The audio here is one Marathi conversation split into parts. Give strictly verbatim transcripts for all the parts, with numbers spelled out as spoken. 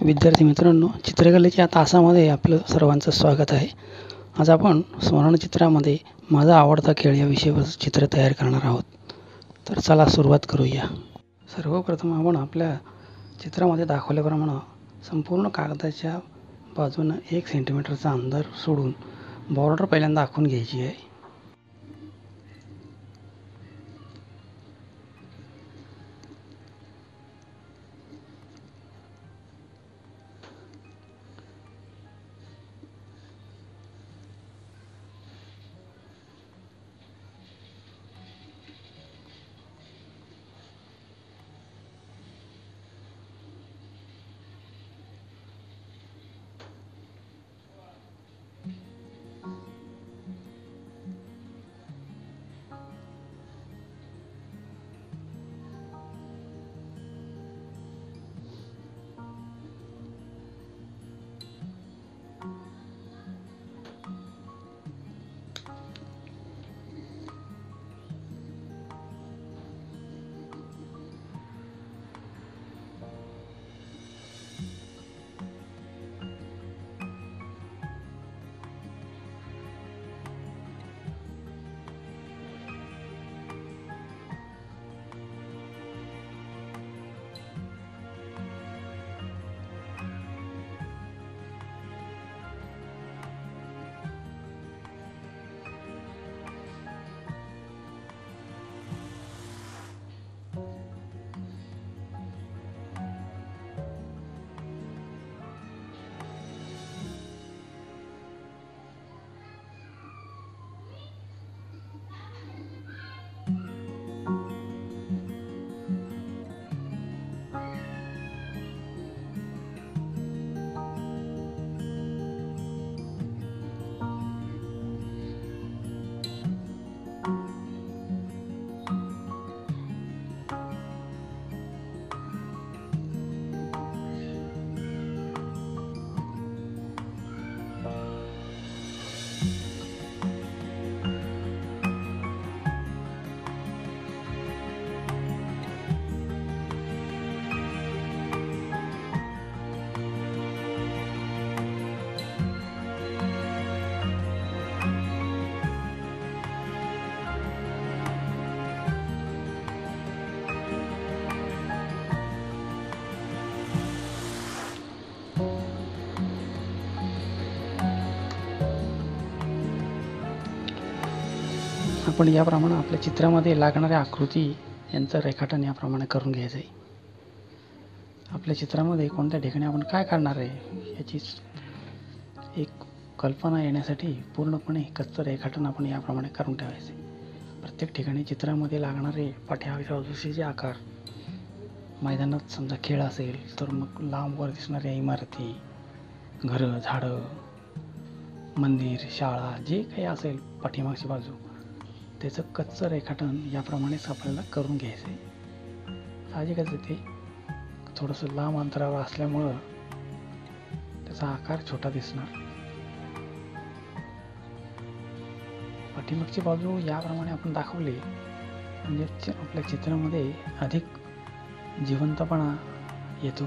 विद्यार्थी मित्रांनो, चित्रकलेच्या तासामध्ये आपलं सर्वांचं स्वागत आहे. आज आपण स्मरणचित्रामध्ये माझा आवडता खेळ या विषयावर चित्र तयार करणार आहोत. तर चला सुरुवात करूया. सर्वप्रथम आपण आपल्या चित्रामध्ये दाखवल्याप्रमाणे संपूर्ण कागदाच्या बाजूनं एक सेंटीमीटरचा अंतर सोडून बॉर्डर पहिल्यांदा आखून घ्यायची आहे. आपण याप्रमाणे आपल्या चित्रामध्ये लागणाऱ्या आकृती यांचं रेखाटन याप्रमाणे करून घ्यायचं आहे. आपल्या चित्रामध्ये कोणत्या ठिकाणी आपण काय काढणार आहे याची एक कल्पना येण्यासाठी पूर्णपणे कच्चं रेखाटन आपण याप्रमाणे करून ठेवायचे. प्रत्येक ठिकाणी चित्रामध्ये लागणारे पाठ्याबाजूचे आकार, मैदानात समजा खेळ असेल तर मग लांबवर दिसणाऱ्या इमारती, घरं, झाडं, मंदिर, शाळा, जे काही असेल पाठीमागची बाजू, त्याचं कच्चं रेखाटन याप्रमाणेच आपल्याला करून घ्यायचं आहे. साहजिकच ते थोडंसं लांब अंतरावर असल्यामुळं त्याचा आकार छोटा दिसणार. पाठीमागची बाजू याप्रमाणे आपण दाखवली म्हणजे आपल्या चित्रामध्ये अधिक जिवंतपणा येतो.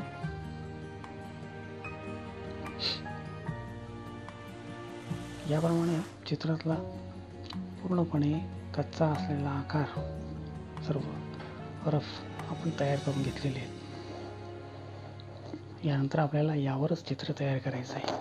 याप्रमाणे चित्रातला पूर्णपणे कच्चा असलेला आकार सर्व रफ आपण तयार करून घेतलेले आहेत. यानंतर आपल्याला यावरच चित्र तयार करायचं आहे.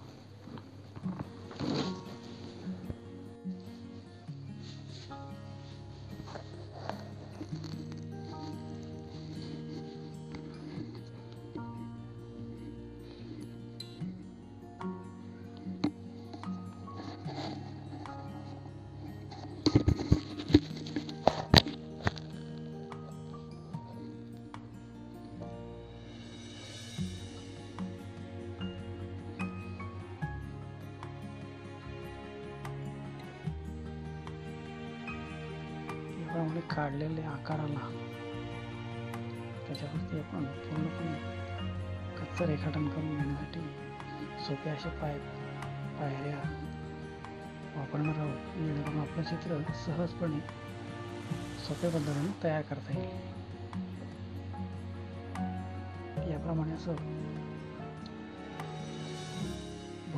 त्यामुळे काढलेल्या आकाराला त्याच्यावरती आपण पूर्णपणे कच्चं रेखाटन करून घेण्यासाठी सोपे असे पाय पायऱ्या वापरणार आहोत, जेणेकरून आपलं चित्र सहजपणे सोप्या पद्धतीने तयार करता येईल. याप्रमाणे असं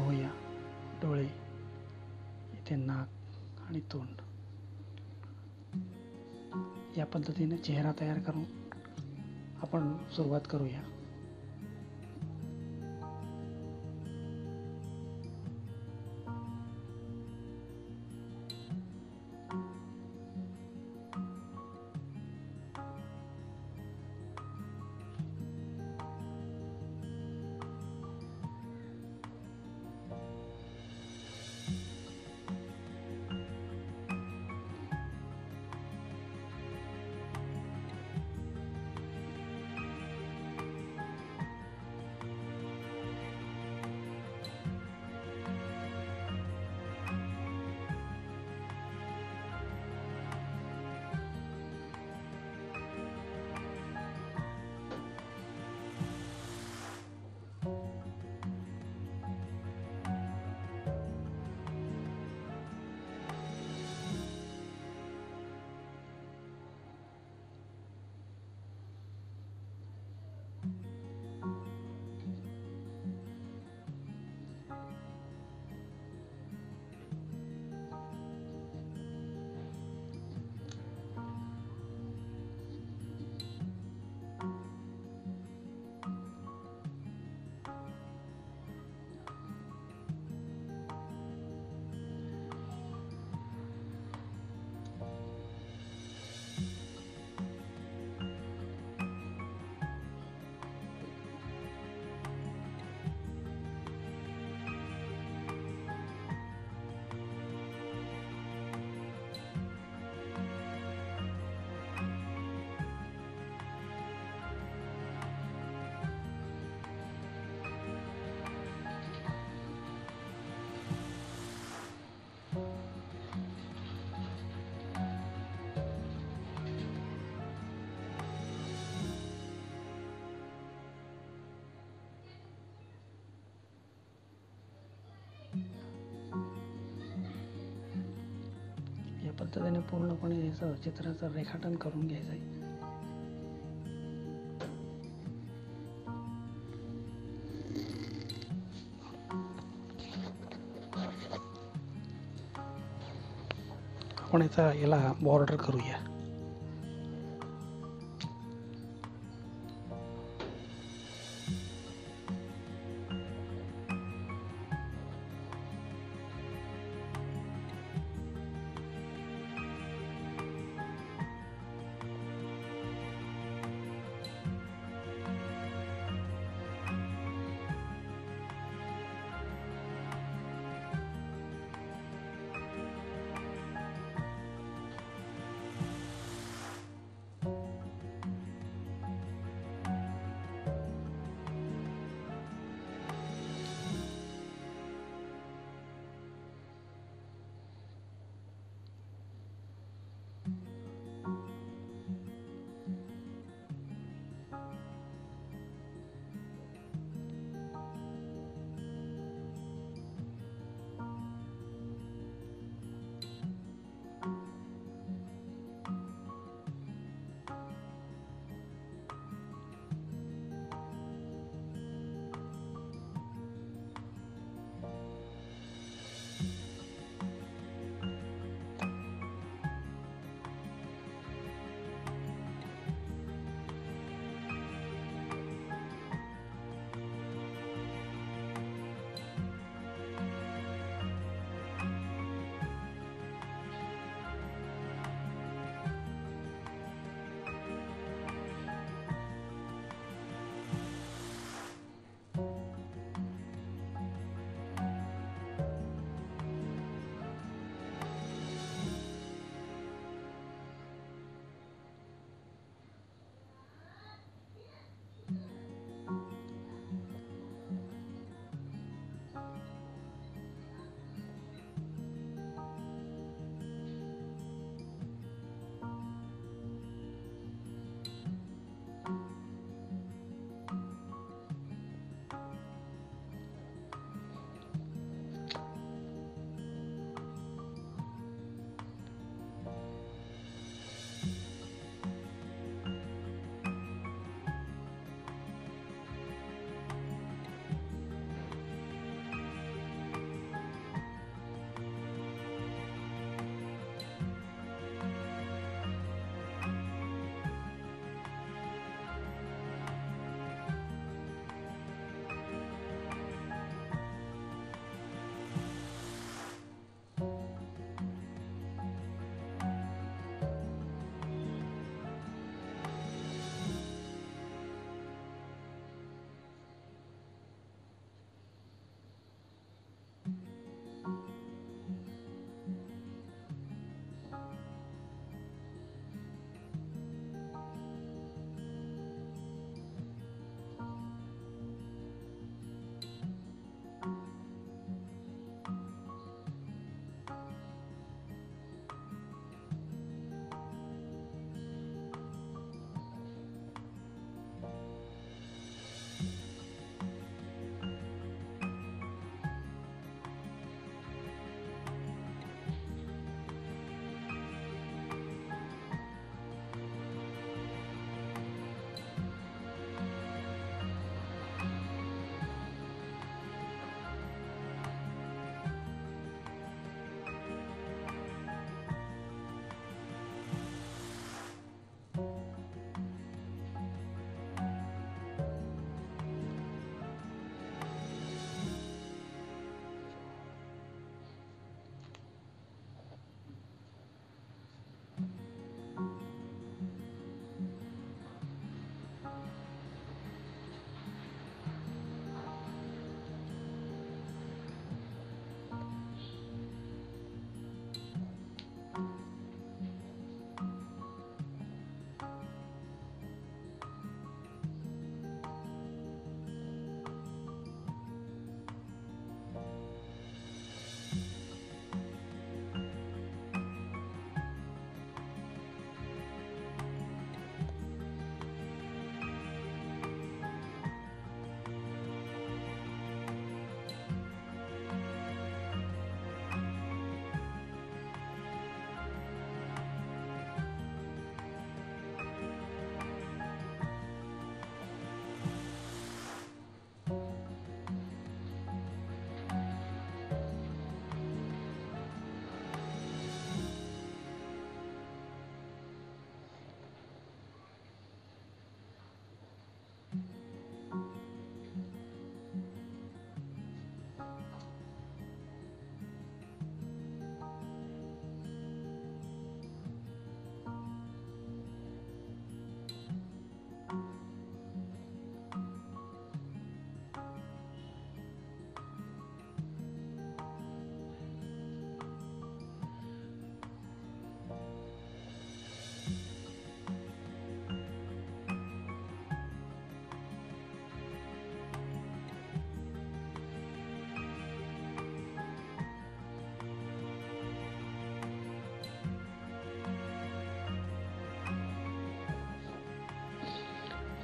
भुवया, डोळे, इथे नाक आणि तोंड. या पद्धतीने चेहरा तयार करून आपण सुरुवात करूया. या पद्धतीने पूर्णपणे याचं चित्राचं रेखाटन करून घ्यायचं आहे. आपण याचा याला बॉर्डर करूया.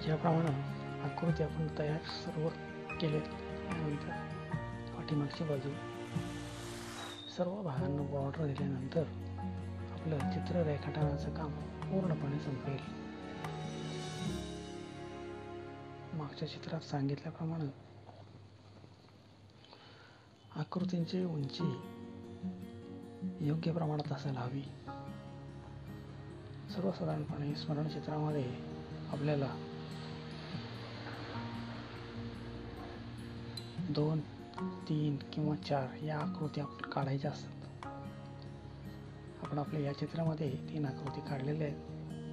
याप्रमाणे आकृती आपण तयार सर्व केले. त्यानंतर पाठीमागची बाजू सर्व भागांना बॉर्डर दिल्यानंतर आपलं चित्र रेखाटनाचं काम पूर्णपणे संपेल. मागच्या चित्रात सांगितल्याप्रमाणे आकृतींची उंची योग्य प्रमाणात असायला हवी. सर्वसाधारणपणे स्मरणचित्रामध्ये आपल्याला दोन, तीन किंवा चार या आकृती आपण काढायच्या असतात. आपण आपल्या या चित्रामध्ये तीन आकृती काढलेल्या आहेत.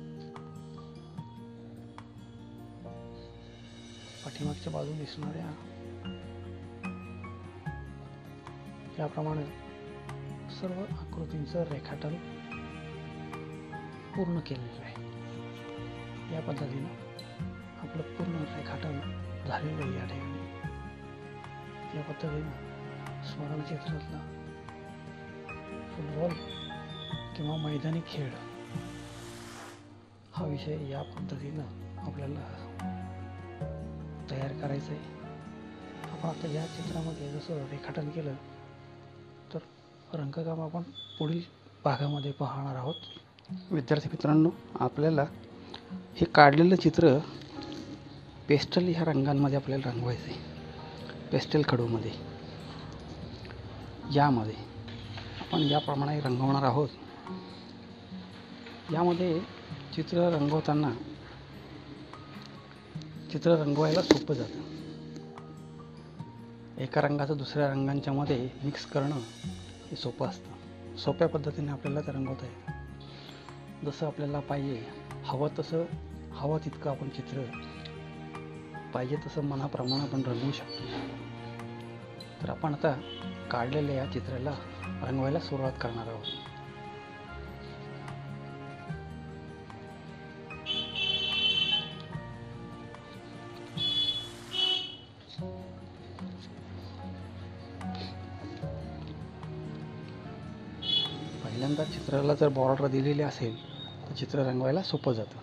पाठीमागच्या बाजून दिसणाऱ्या याप्रमाणे सर्व आकृतींचं रेखाटन पूर्ण केलेलं आहे. या पद्धतीनं आपलं पूर्ण रेखाटन झालेलं आहे. या ठिकाणी या पद्धतीनं स्मरणचित्रातला फुटबॉल किंवा मैदानी खेळ हा विषय या पद्धतीनं आपल्याला तयार करायचा आहे. आपण आता या चित्रामध्ये जसं रेखाटन केलं तर रंगकाम आपण पुढील भागामध्ये पाहणार आहोत. विद्यार्थी मित्रांनो, आपल्याला हे काढलेलं चित्र पेस्टल ह्या रंगांमध्ये आपल्याला रंगवायचं आहे. पेस्टल खडूमध्ये यामध्ये आपण याप्रमाणे रंगवणार आहोत. यामध्ये चित्र रंगवताना चित्र रंगवायला सोपं जातं. एका रंगाचं दुसऱ्या रंगांच्या मध्ये मिक्स करणं हे सोपं असतं. सोप्या पद्धतीने आपल्याला ते रंगवता येतं. जसं आपल्याला पाहिजे हवं तसं हवं तितकं आपण चित्र पाहिजे तसं मनाप्रमाणे आपण रंगवू शकतो. तर आपण आता काढलेल्या या चित्राला रंगवायला सुरुवात करणार आहोत. पहिल्यांदा चित्राला जर बॉर्डर दिलेली असेल तर चित्र रंगवायला सोपं जातं.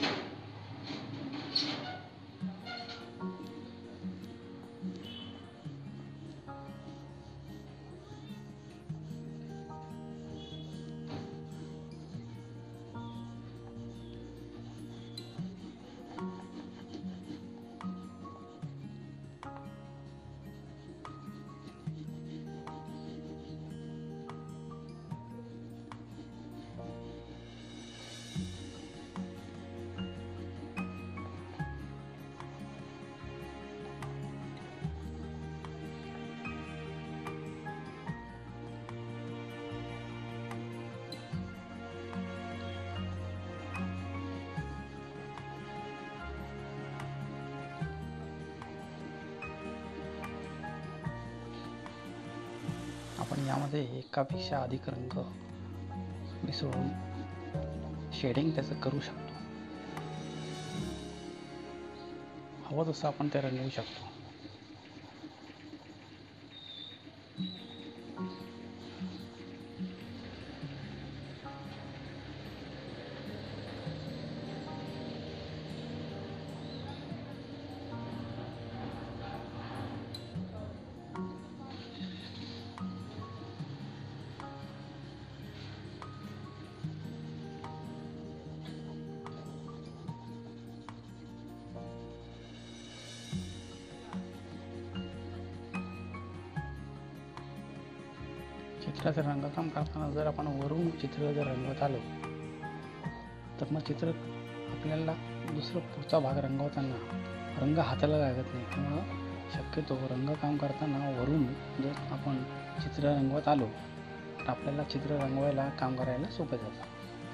आपण यामध्ये एकापेक्षा अधिक रंग मिसळून शेडिंग त्याचं करू शकतो. हवं तसं आपण ते रंगवू शकतो. चित्राचं रंगकाम करताना जर आपण वरून चित्र जर रंगवत आलो तर मग चित्र आपल्याला दुसरं पुढचा भाग रंगवताना रंग हाताला लागत नाही. त्यामुळं शक्यतो रंगकाम करताना वरून जर आपण चित्र रंगवत आलो तर आपल्याला चित्र रंगवायला काम करायला सोपं जातं.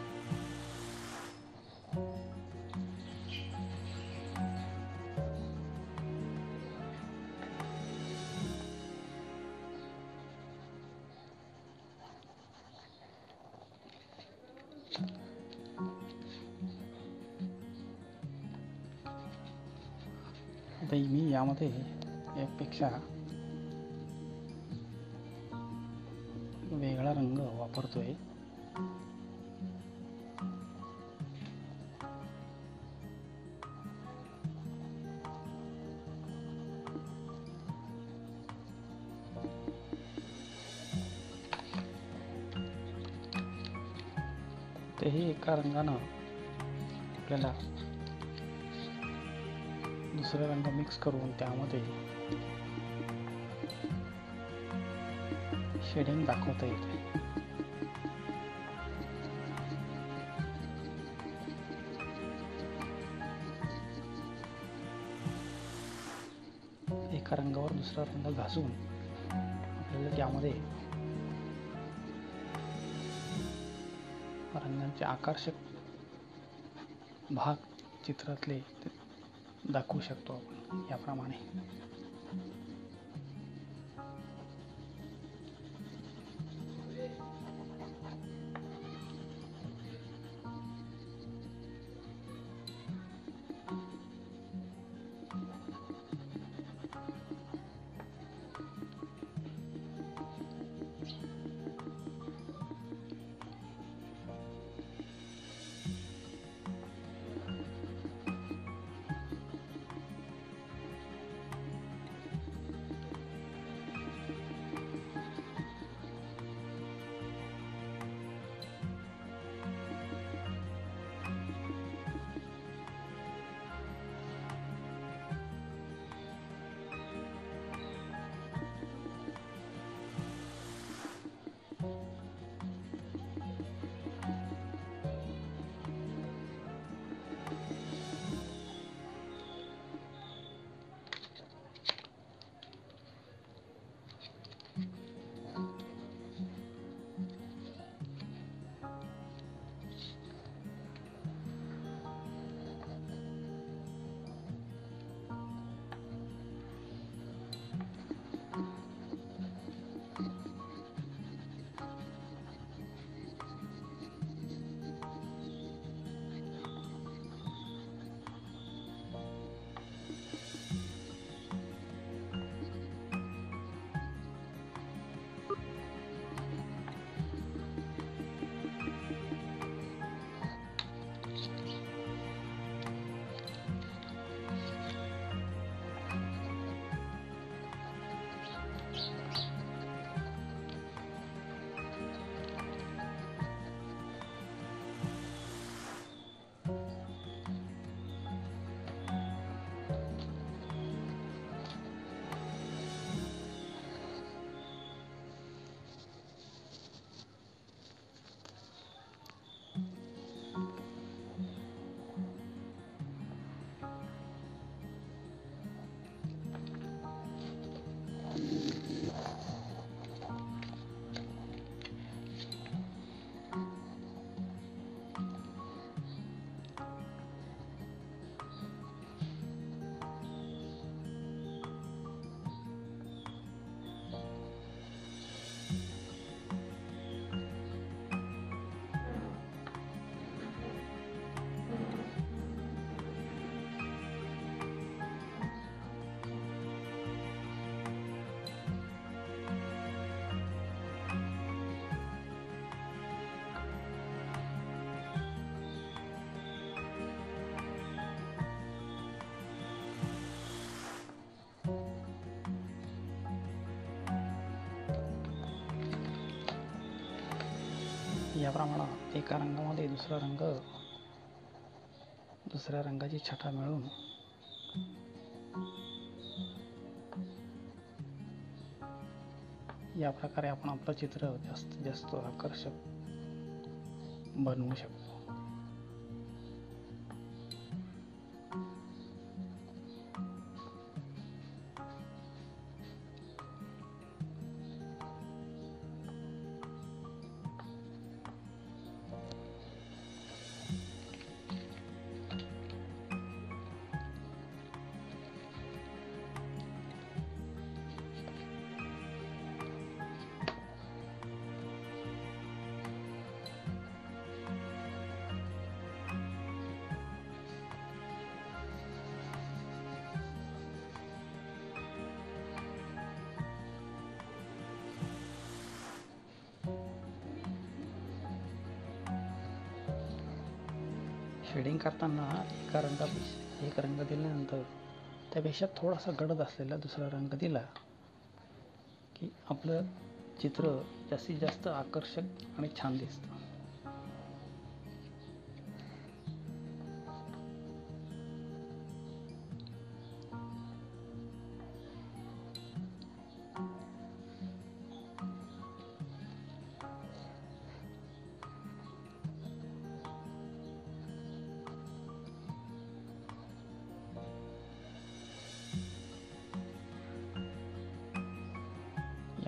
आता मी यामध्ये एकपेक्षा वेगळा रंग वापरतोय. तेही एका रंगानं आपल्याला दुसरा रंग मिक्स करून त्यामध्ये शेडिंग दाखवता येते. एका रंगावर दुसरा रंग घासून आपल्याला त्यामध्ये रंगांचे आकर्षक भाग चित्रातले दाखवू शकतो आपण याप्रमाणे. याप्रमाणे एका रंगामध्ये दुसरा रंग दुसऱ्या रंगाची छटा मिळून या प्रकारे आपण आपलं चित्र जास्तीत जास्त आकर्षक बनवू शकतो. शेडिंग करताना एका रंगापेक्षा एक रंग दिल्यानंतर त्यापेक्षा थोडासा गडद असलेला दुसरा रंग दिला की आपलं चित्र जास्तीत जास्त आकर्षक आणि छान दिसतं.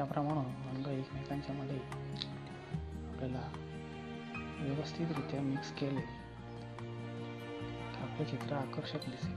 ज्याप्रमाणे रंग एकमेकांच्या मध्ये आपल्याला व्यवस्थितरित्या मिक्स केले की आपले चित्र आकर्षक दिसेल.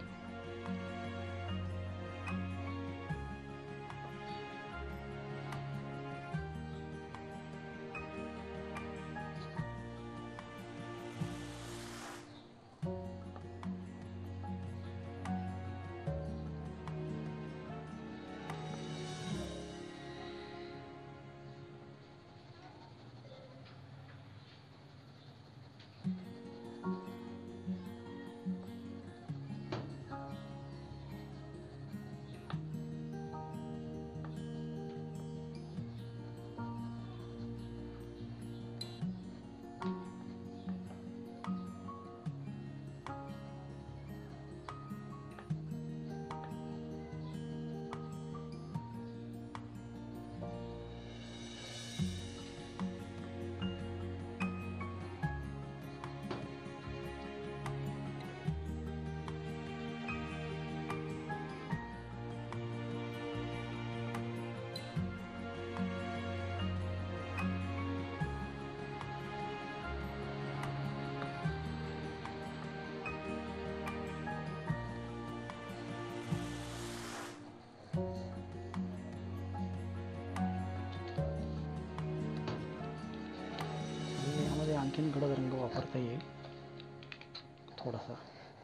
यामध्ये आणखीन गडद रंग वापरता येईल थोडासा.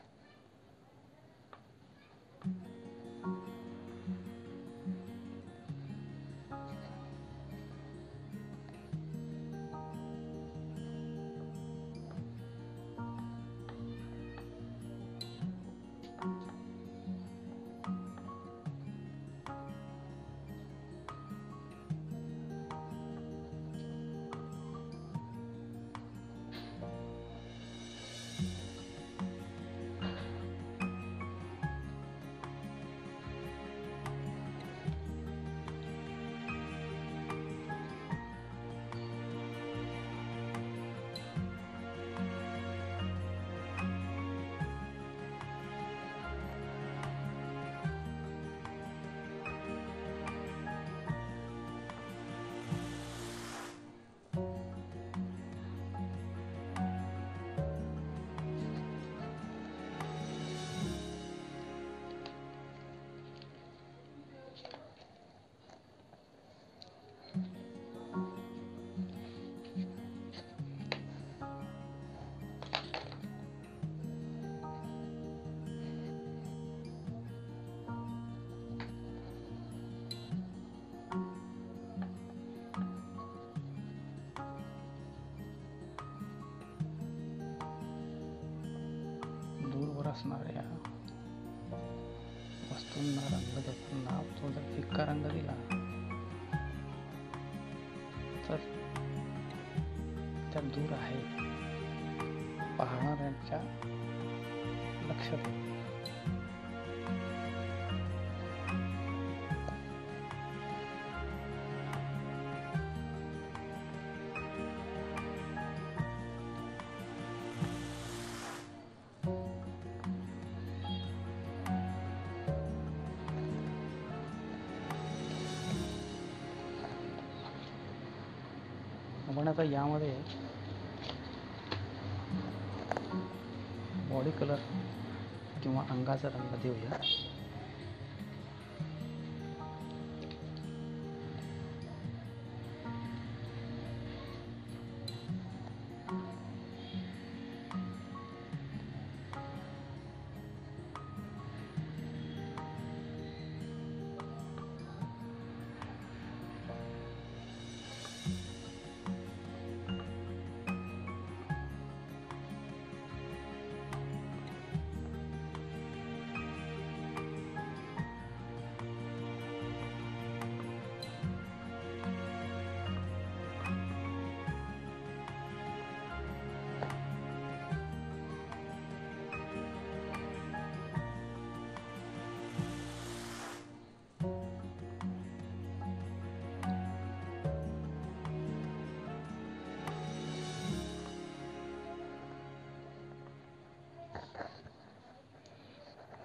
दूरवर असणाऱ्या वस्तूंना रंग देताना तो जर फिक्का रंग दिला तर त्या दूर आहे पाहणाऱ्यांच्या लक्षात येईल. आपण आता यामध्ये बॉडी कलर किंवा अंगाचा रंग देऊया.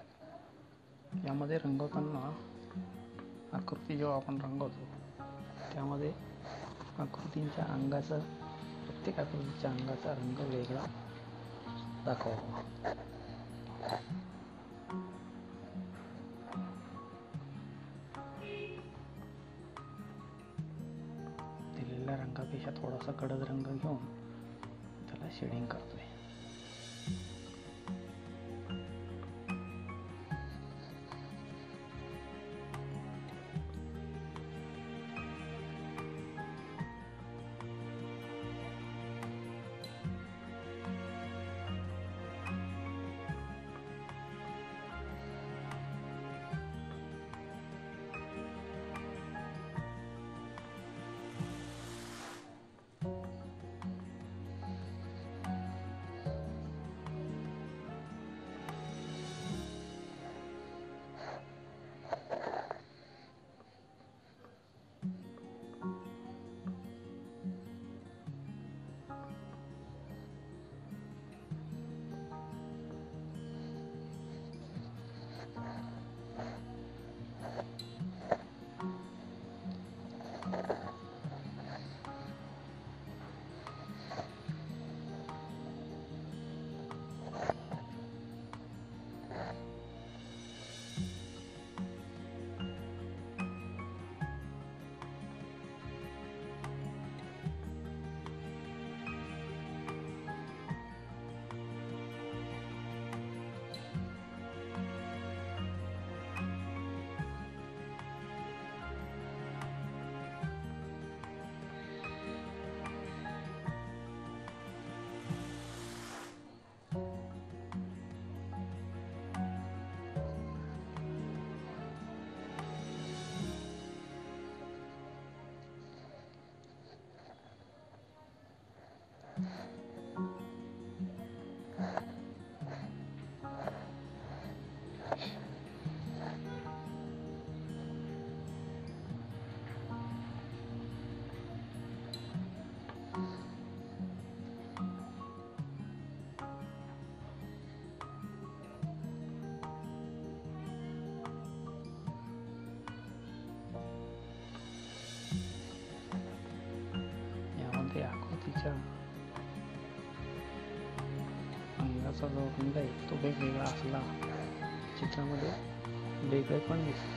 यामध्ये रंगवताना आकृती जेव्हा आपण रंगवतो त्यामध्ये आकृतींच्या अंगाचा प्रत्येक आकृतीच्या अंगाचा रंग वेगळा दाखवावा. दिलेल्या रंगापेक्षा थोडासा गडद रंग घेऊन त्याला शेडिंग करतोय. आकृतीच्या अंगाचा जो रंग आहे तो वेगवेगळा असला चित्रामध्ये वेगळे पण दिसते.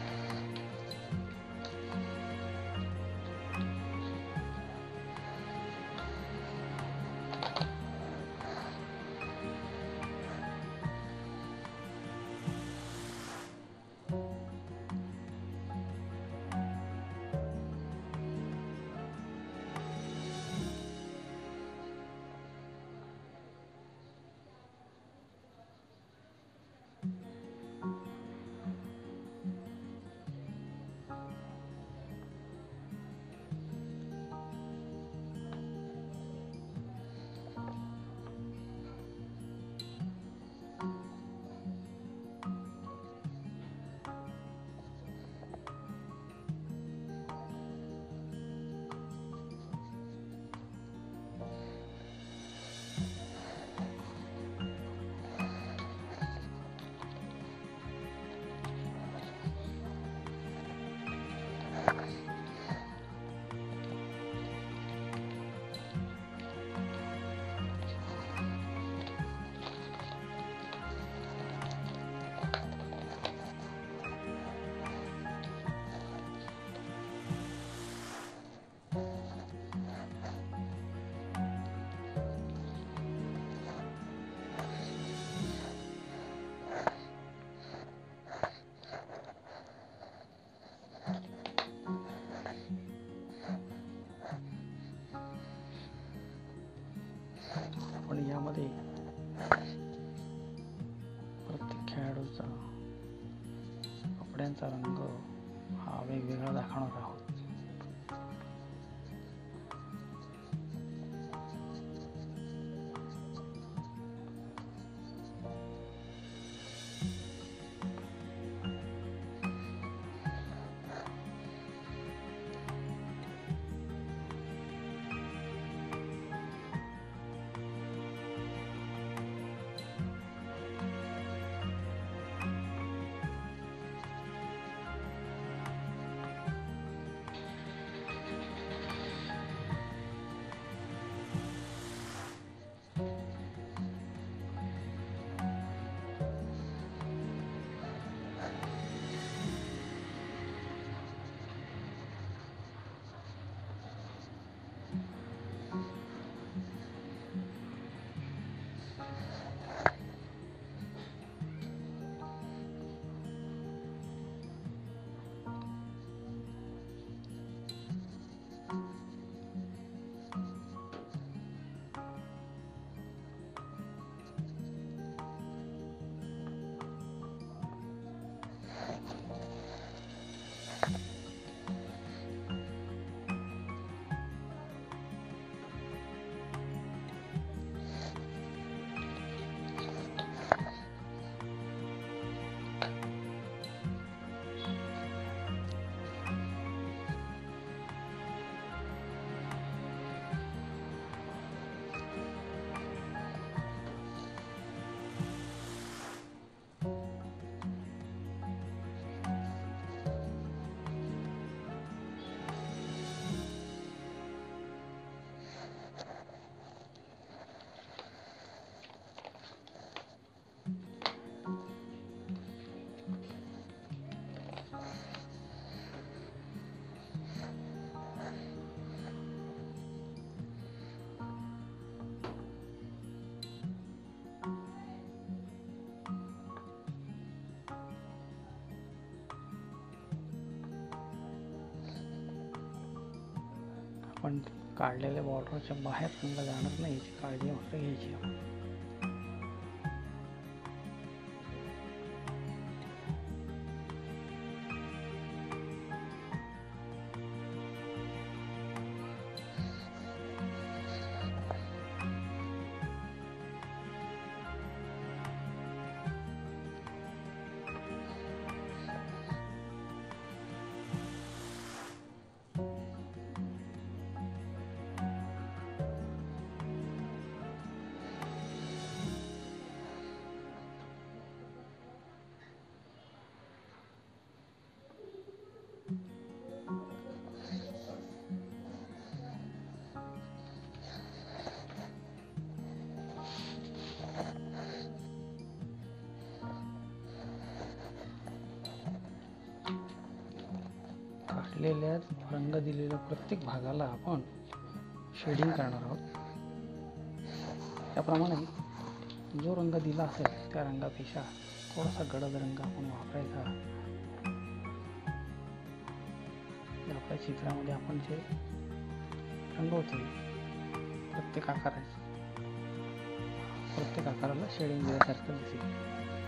पण यामध्ये प्रत्येक खेळाडूचा कपड्यांचा रंग हा वेगवेगळा दाखवणार आहोत. पण काढलेल्या बॉर्डरच्या बाहेर रंग जाणार नाही याची काळजी मात्र घ्यायची आपण. काढलेल्या रंग दिलेल्या प्रत्येक भागाला आपण शेडिंग करणार आहोत. त्याप्रमाणे जो रंग दिला असेल त्या रंगापेक्षा थोडासा गडद रंग आपण वापरायचा. आपल्या चित्रामध्ये आपण जे रंगवतोय प्रत्येक आकाराचे प्रत्येक आकाराला शेडिंग दिल्यासारखं दिसेल.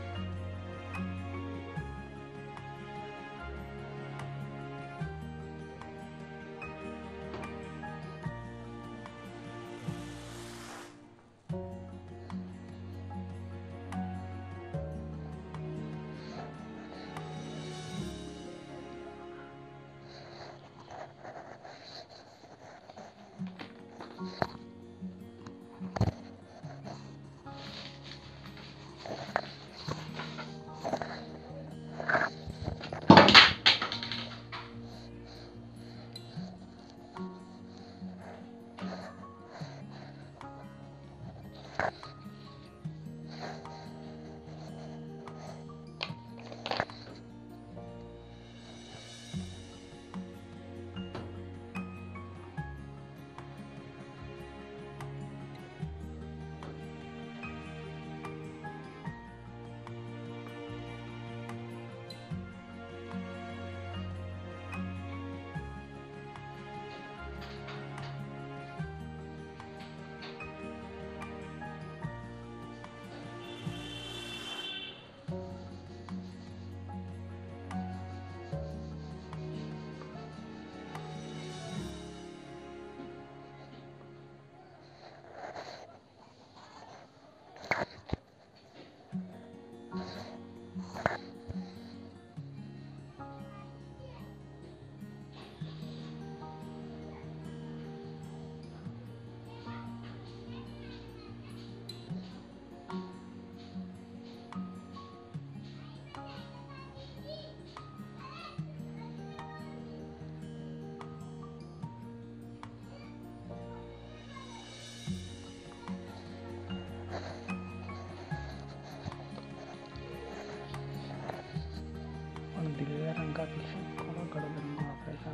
दिलेल्या रंगापेक्षा थोडा गडद रंग वापरायचा.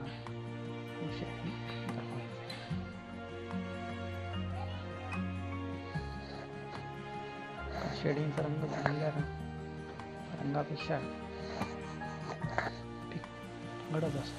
शेडिंगचा रंग दिलेल्या रंगापेक्षा गडद असतो.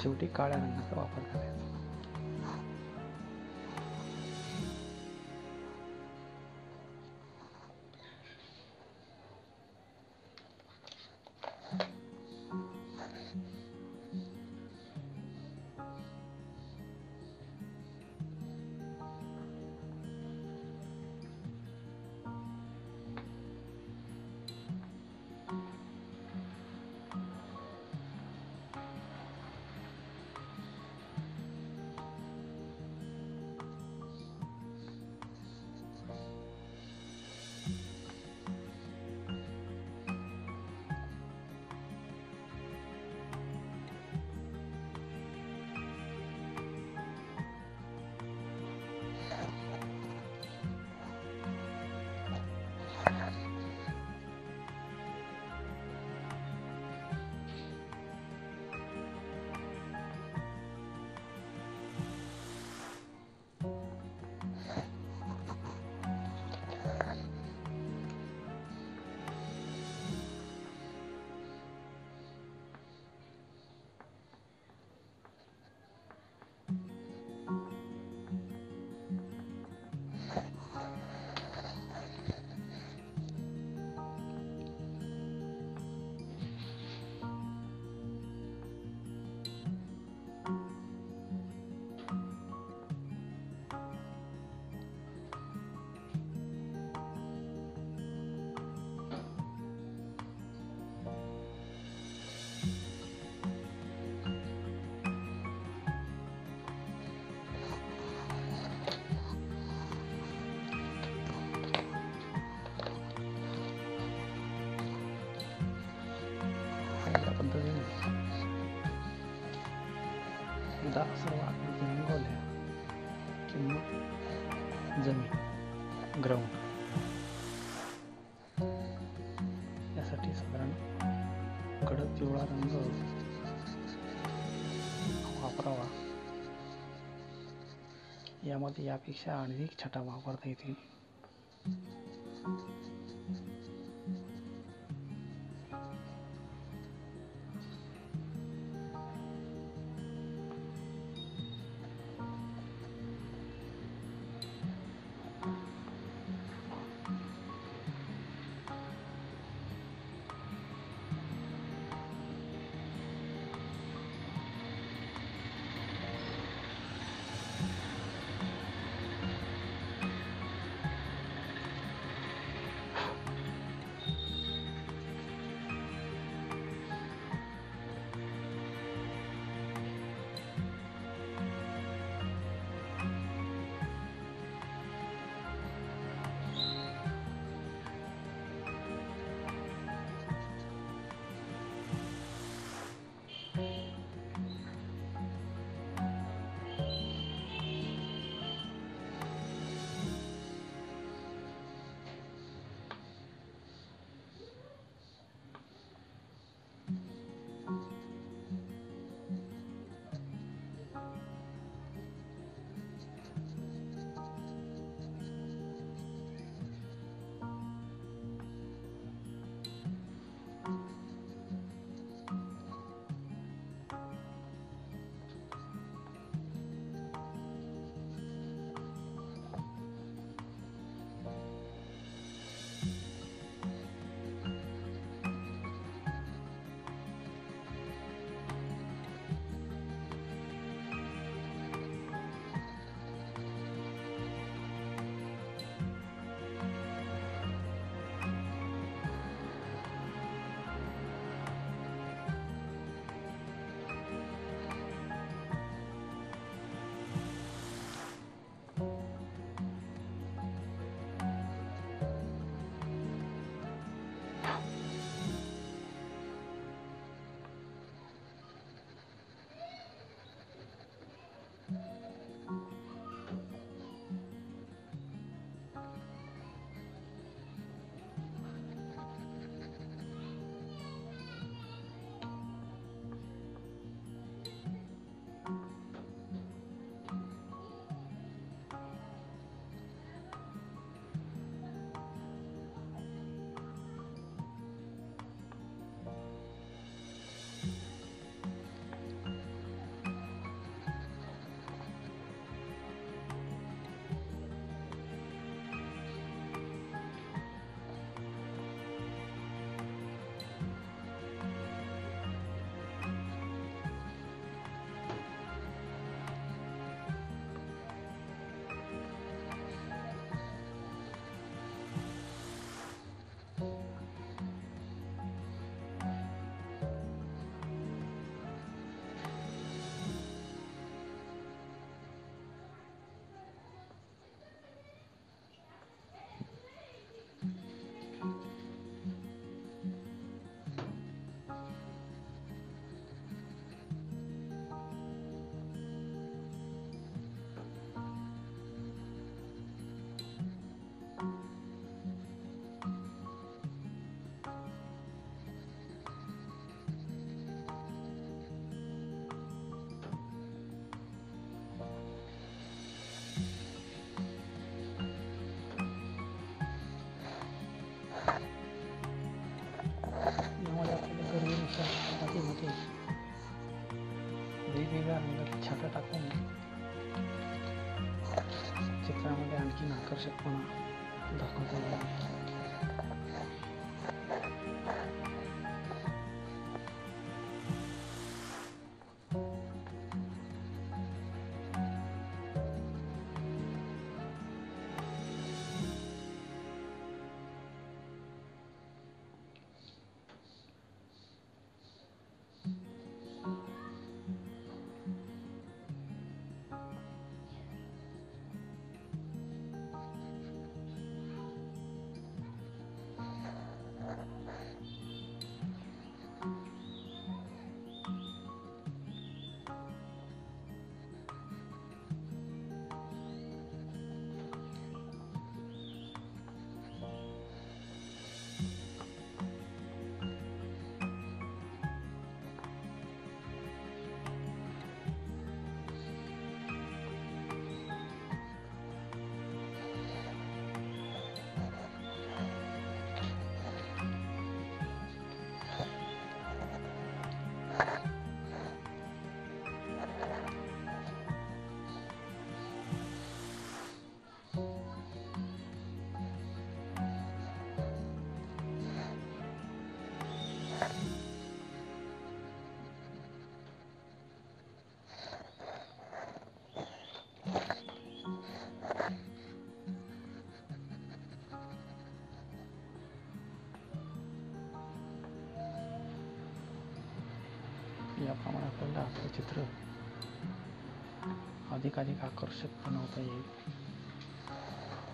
शेवटी काळ्या रंगाचा वापर करायचा. एकदा सर्व आकृती रंगवल्या की मग जमीन ग्राउंड यासाठी साधारण गडद पिवळा रंग वापरावा. यामध्ये यापेक्षा अधिक छटा वापरता येतील. चित्रामध्ये आणखीन आकर्षकपणा दाखवता येईल. याप्रमाणे आपल्याला आपले चित्र अधिकाधिक आकर्षक बनवता येईल.